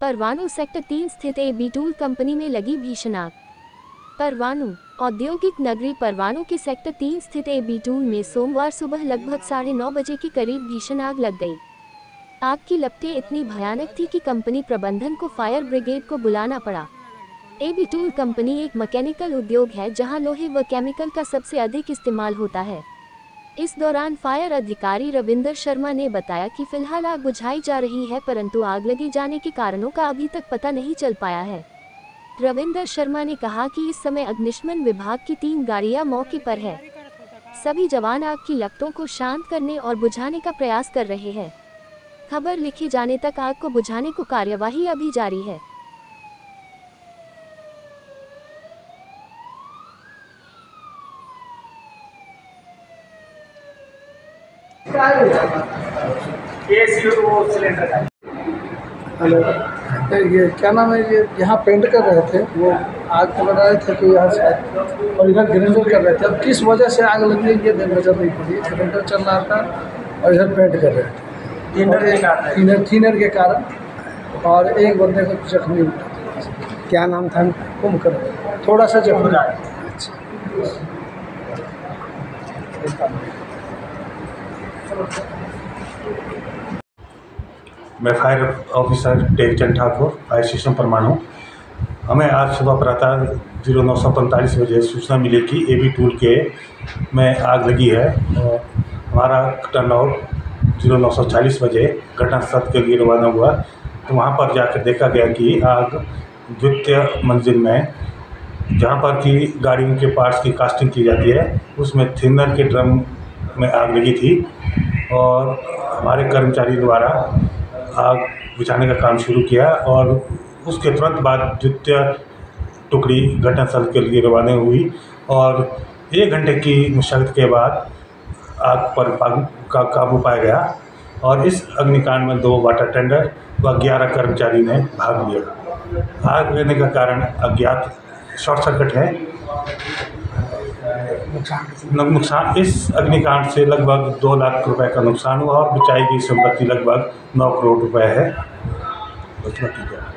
Parwanoo sector 3 स्थित AB tool company में लगी भीषण आग। परवाणू औद्योगिक नगरी परवाणू के सेक्टर 3 स्थित एबी टूल में सोमवार सुबह लगभग 9:30 बजे के करीब भीषण आग लग गई। आग की लपटें इतनी भयानक थी कि कंपनी प्रबंधन को फायर ब्रिगेड को बुलाना पड़ा। एबी टूल कंपनी एक मैकेनिकल उद्योग है जहां लोहे व केमिकल का सबसे अधिक इस्तेमाल होता है। इस दौरान फायर अधिकारी रविंदर शर्मा ने बताया कि फिलहाल आग बुझाई जा रही है, परंतु आग लगे जाने के कारणों का अभी तक पता नहीं चल पाया है। रविंदर शर्मा ने कहा कि इस समय अग्निशमन विभाग की 3 गाड़ियां मौके पर है। सभी जवान आग की लपटों को शांत करने और बुझाने का प्रयास कर रहे हैं। खबर लिखे जाने तक आग को बुझाने को कार्यवाही अभी जारी है। हेलो, ये क्या नाम है? ये यहाँ पेंट कर रहे थे, वो आग पकड़ रहे थे तो यहाँ शायद और इधर ग्राइंडर कर रहे थे। अब किस वजह से आग लगी है ये नजर नहीं पड़ी। ग्राइंडर चल रहा था और इधर पेंट कर रहे थे थीनर के कारण, और एक बंदे को जख्मी हुआ। क्या नाम था? कुंभकर्ण। थोड़ा सा जख्मी। मैं fire officer Tekchand Thakur, fire station Parwanoo. हमें आज सुबह प्रातः 09:45 बजे सूचना मिली कि एबी टूल के में आग लगी है। और हमारा टर्नआउट 09:40 बजे घटनास्थल के लिए रवाना हुआ। तो वहाँ पर जाकर देखा गया कि आग द्वितीय मंजिल में, जहाँ पर कि गाड़ियों के पार्ट्स की कास्टिंग की जाती है, उसमें थिनर के ड्रम में आग लगी थी। और हमारे कर्मचारी द्वारा आग बुझाने का काम शुरू किया और उसके तुरंत बाद द्वितीय टुकड़ी घटनास्थल के लिए रवाना हुई। और 1 घंटे की मशक्कत के बाद आग पर काबू पाया गया। और इस अग्निकांड में 2 वाटर टेंडर व 11 कर्मचारी ने भाग लिया। आग लगने का कारण अज्ञात शॉर्ट सर्किट है। नुकसान इस अग्निकांड से लगभग 2 लाख रुपए का नुकसान हुआ और बचाई गई संपत्ति लगभग 9 करोड़ रुपए है।